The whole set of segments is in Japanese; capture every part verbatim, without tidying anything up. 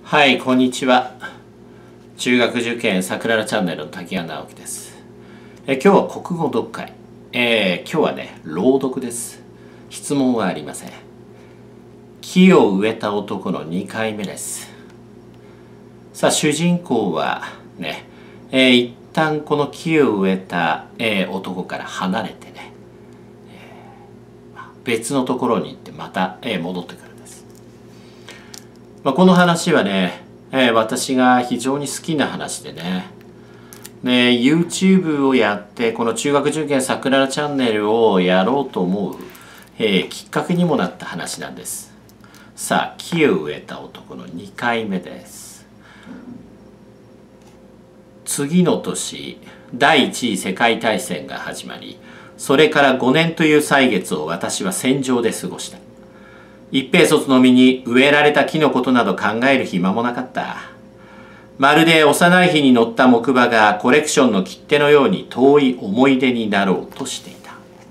はい、こんにちは。中学受験さくららチャンネルの滝谷直樹です。え今日は国語読解。えー、今日はね、朗読です。質問はありません。木を植えた男のにかいめです。さあ、主人公はね、えー、一旦この木を植えた、えー、男から離れてね、えー、別のところに行ってまた、えー、戻ってくるんです。まあ、この話はね、えー、私が非常に好きな話でね、ね YouTube をやってこの中学受験さくららチャンネルをやろうと思う、えー、きっかけにもなった話なんです。さあ、木を植えた男のにかいめです。次の年、第一次世界大戦が始まり、それからごねんという歳月を私は戦場で過ごした。一平卒の身に植えられた木のことなど考える暇もなかった。まるで幼い日に乗った木馬がコレクションの切手のように遠い思い出になろうとしていた。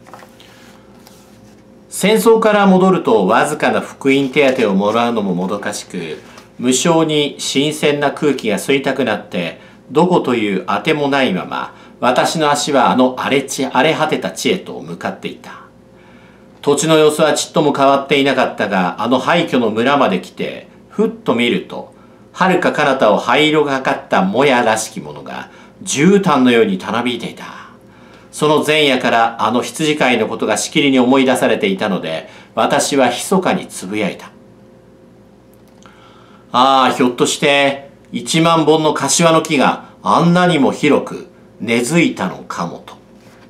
戦争から戻るとわずかな復員手当をもらうのももどかしく、無性に新鮮な空気が吸いたくなって、どこというあてもないまま、私の足はあの荒れち荒れ果てた地へと向かっていた。土地の様子はちっとも変わっていなかったが、あの廃墟の村まで来て、ふっと見ると、遥か彼方を灰色がかったもやらしきものが、絨毯のようにたなびいていた。その前夜からあの羊飼いのことがしきりに思い出されていたので、私は密かにつぶやいた。ああ、ひょっとして、一万本の柏の木があんなにも広く根付いたのかもと。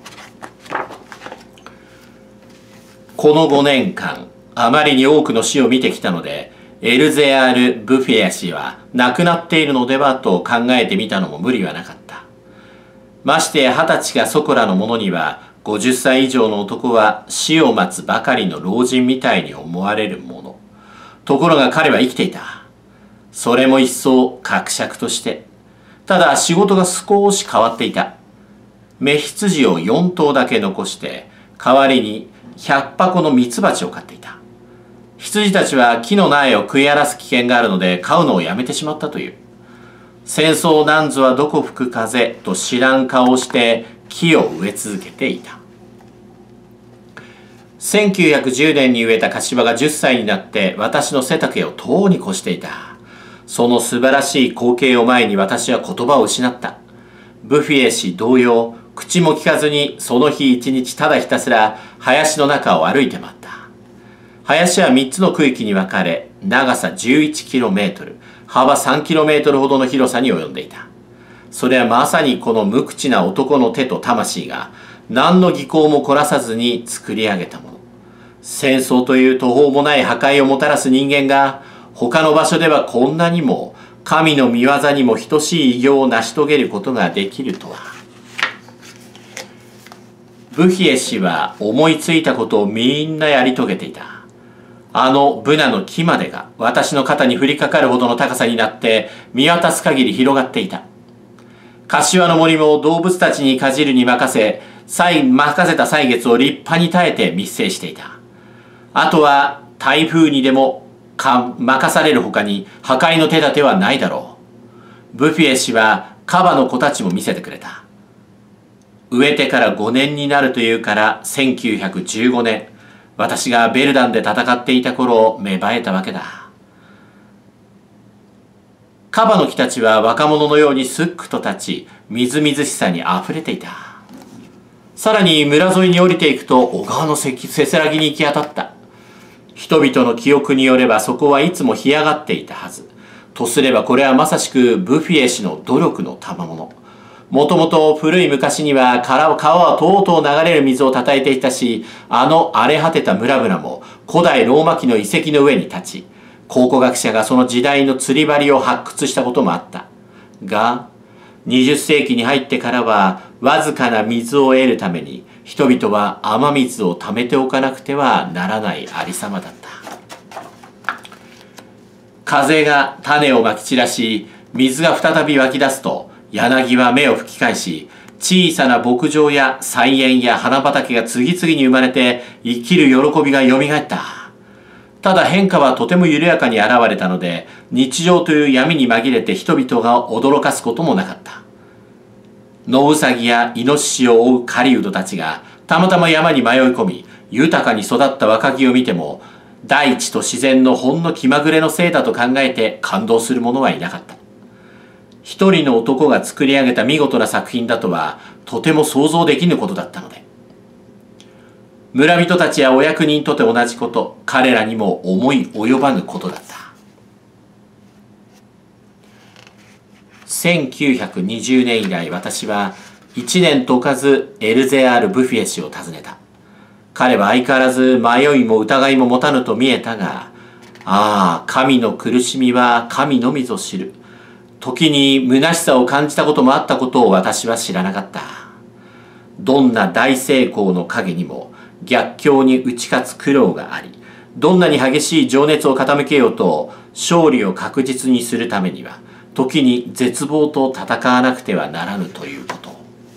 このごねんかん、あまりに多くの死を見てきたので、エルゼアール・ブフィア氏は亡くなっているのではと考えてみたのも無理はなかった。まして二十歳がそこらの者には、ごじゅっさい以上の男は死を待つばかりの老人みたいに思われるもの。ところが彼は生きていた。それも一層伯爵として。ただ仕事が少し変わっていた。雌羊をよん頭だけ残して、代わりにひゃくはこのミツバチを飼っていた。羊たちは木の苗を食い荒らす危険があるので飼うのをやめてしまったという。戦争なんぞはどこ吹く風と知らん顔をして木を植え続けていた。せんきゅうひゃくじゅうねんに植えた柏がじゅっさいになって私の背丈をとうに越していた。その素晴らしい光景を前に私は言葉を失った。ブフィエ氏同様、口も聞かずにその日一日ただひたすら林の中を歩いて回った。林はみっつの区域に分かれ、長さ じゅういちキロメートル、幅 さんキロメートル ほどの広さに及んでいた。それはまさにこの無口な男の手と魂が何の技巧も凝らさずに作り上げたもの。戦争という途方もない破壊をもたらす人間が他の場所ではこんなにも神の御業にも等しい偉業を成し遂げることができるとは。ブヒエ氏は思いついたことをみんなやり遂げていた。あのブナの木までが私の肩に降りかかるほどの高さになって見渡す限り広がっていた。柏の森も動物たちにかじるに任せ、任せた歳月を立派に耐えて密生していた。あとは台風にでもか任されるほかに破壊の手立てはないだろう。ブフィエ氏はカバの子たちも見せてくれた。植えてからごねんになるというからせんきゅうひゃくじゅうごねん、私がベルダンで戦っていた頃を芽生えたわけだ。カバの木たちは若者のようにすっくと立ち、みずみずしさにあふれていた。さらに村沿いに降りていくと小川のせせらぎに行き当たった。人々の記憶によればそこはいつも干上がっていたはず。とすればこれはまさしくブフィエ氏の努力の賜物。もともと古い昔には川はとうとう流れる水をたたえていたし、あの荒れ果てた村々も古代ローマ期の遺跡の上に立ち、考古学者がその時代の釣り針を発掘したこともあった。が、にじゅっせいきに入ってからはわずかな水を得るために人々は雨水をためておかなくてはならないありさまだった。風が種をまき散らし、水が再び湧き出すと、柳は芽を吹き返し、小さな牧場や菜園や花畑が次々に生まれて生きる喜びがよみがえった。 ただ変化はとても緩やかに現れたので、日常という闇に紛れて人々が驚かすこともなかった。野ウサギやイノシシを追う狩人たちがたまたま山に迷い込み、豊かに育った若木を見ても、大地と自然のほんの気まぐれのせいだと考えて感動する者はいなかった。一人の男が作り上げた見事な作品だとはとても想像できぬことだったので、村人たちやお役人とて同じこと、彼らにも思い及ばぬことだった。せんきゅうひゃくにじゅうねん以来、私はいちねんとおかずエルゼアール・ブフィエ氏を訪ねた。彼は相変わらず迷いも疑いも持たぬと見えたが、ああ、神の苦しみは神のみぞ知る。時に虚しさを感じたこともあったことを私は知らなかった。どんな大成功の陰にも逆境に打ち勝つ苦労があり、どんなに激しい情熱を傾けようと勝利を確実にするためには、時に絶望と戦わなくてはならぬということ。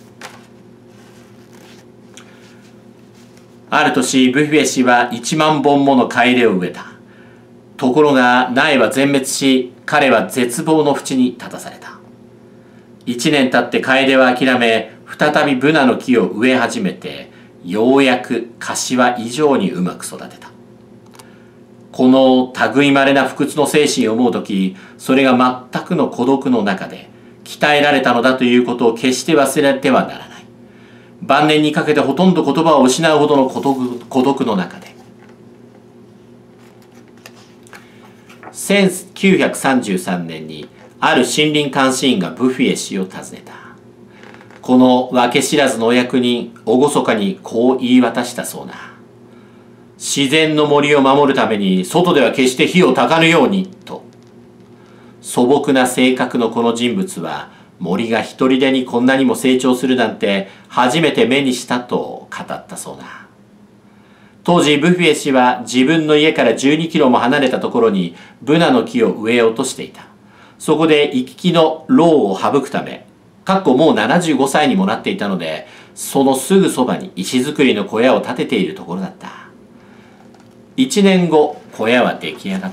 ある年、ブフィエ氏はいちまんぼんもの楓を植えた。ところが苗は全滅し、彼は絶望の淵に立たされた。一年経って楓は諦め、再びブナの木を植え始めて、ようやく柏以上にうまく育てた。この類まれな不屈の精神を思うとき、それが全くの孤独の中で鍛えられたのだということを決して忘れてはならない。晩年にかけてほとんど言葉を失うほどの孤独、孤独の中で。せんきゅうひゃくさんじゅうさんねんにある森林監視員がブフィエ氏を訪ねた。この分け知らずのお役人、厳かにこう言い渡したそうな。自然の森を守るために外では決して火を焚かぬようにと。素朴な性格のこの人物は森が一人でにこんなにも成長するなんて初めて目にしたと語ったそうだ。当時ブフィエ氏は自分の家からじゅうにキロも離れたところにブナの木を植えようとしていた。そこで行き来の労を省くため、かっこもうななじゅうごさいにもなっていたので、そのすぐそばに石造りの小屋を建てているところだった。一年後、小屋は出来上がった。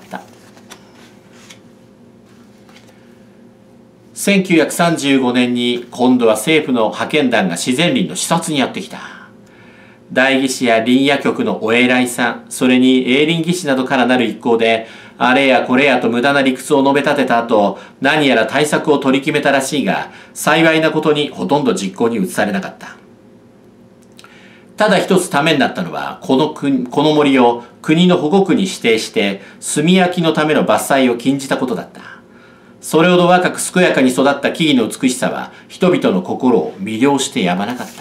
せんきゅうひゃくさんじゅうごねんに今度は政府の派遣団が自然林の視察にやってきた。代議士や林野局のお偉いさん、それに営林技師などからなる一行で、あれやこれやと無駄な理屈を述べ立てた後、何やら対策を取り決めたらしいが、幸いなことにほとんど実行に移されなかった。ただ一つためになったのは、この国、この森を国の保護区に指定して、炭焼きのための伐採を禁じたことだった。それほど若く健やかに育った木々の美しさは、人々の心を魅了してやまなかった。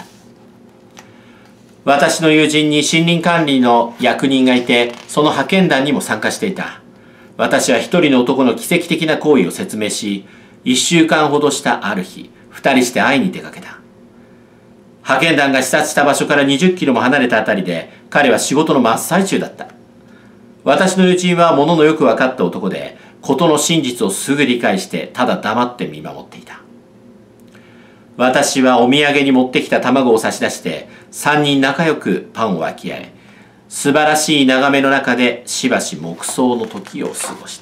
私の友人に森林管理の役人がいて、その派遣団にも参加していた。私は一人の男の奇跡的な行為を説明し、一週間ほどしたある日、二人して会いに出かけた。派遣団が視察した場所からにじゅっキロも離れたあたりで、彼は仕事の真っ最中だった。私の友人は物のよく分かった男で、事の真実をすぐ理解して、ただ黙って見守っていた。私はお土産に持ってきた卵を差し出して、三人仲良くパンを分け合い、素晴らしい眺めの中でしばし黙想の時を過ごした。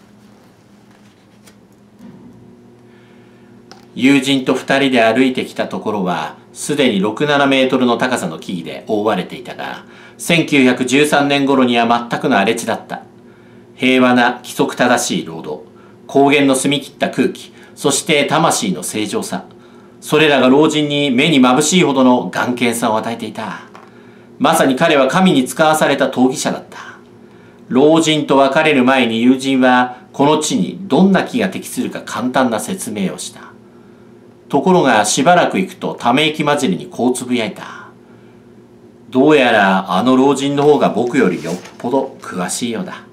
友人と二人で歩いてきたところは、すでにろく、ななメートルの高さの木々で覆われていたが、せんきゅうひゃくじゅうさんねん頃には全くの荒れ地だった。平和な規則正しい労働、高原の澄み切った空気、そして魂の正常さ。それらが老人に目に眩しいほどの眼見さを与えていた。まさに彼は神に使わされた闘技者だった。老人と別れる前に友人はこの地にどんな木が適するか簡単な説明をした。ところがしばらく行くとため息混じりにこうつぶやいた。どうやらあの老人の方が僕よりよっぽど詳しいようだ。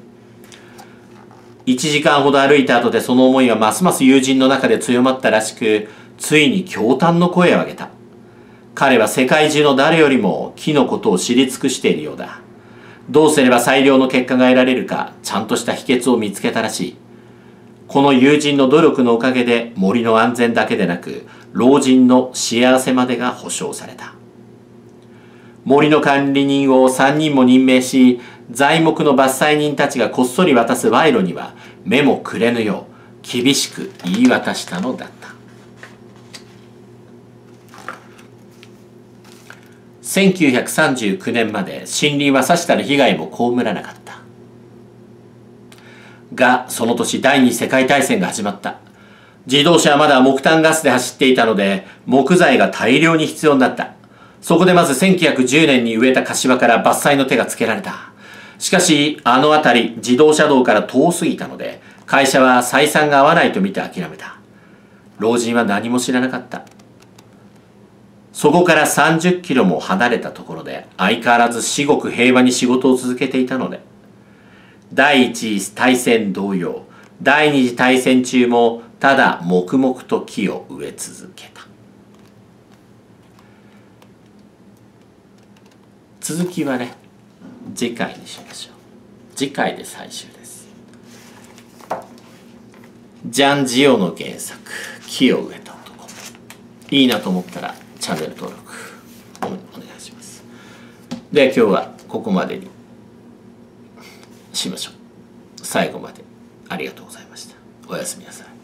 一時間ほど歩いた後でその思いはますます友人の中で強まったらしく、ついに驚嘆の声を上げた。彼は世界中の誰よりも木のことを知り尽くしているようだ。どうすれば最良の結果が得られるか、ちゃんとした秘訣を見つけたらしい。この友人の努力のおかげで森の安全だけでなく、老人の幸せまでが保証された。森の管理人をさんにんも任命し、 材木の伐採人たちがこっそり渡す賄賂には目もくれぬよう厳しく言い渡したのだった。せんきゅうひゃくさんじゅうきゅうねんまで森林はさしたる被害も被らなかった。が、その年第二次世界大戦が始まった。自動車はまだ木炭ガスで走っていたので、木材が大量に必要になった。そこでまずせんきゅうひゃくじゅうねんに植えた柏から伐採の手がつけられた。しかし、あの辺り自動車道から遠すぎたので、会社は採算が合わないと見て諦めた。老人は何も知らなかった。そこからさんじゅっキロも離れたところで相変わらず至極平和に仕事を続けていたので、第一次大戦同様、第二次大戦中もただ黙々と木を植え続けた。続きはね、次回にしましょう。次回で最終です。ジャン・ジオの原作「木を植えた男」、いいなと思ったらチャンネル登録お願いします。では今日はここまでにしましょう。最後までありがとうございました。おやすみなさい。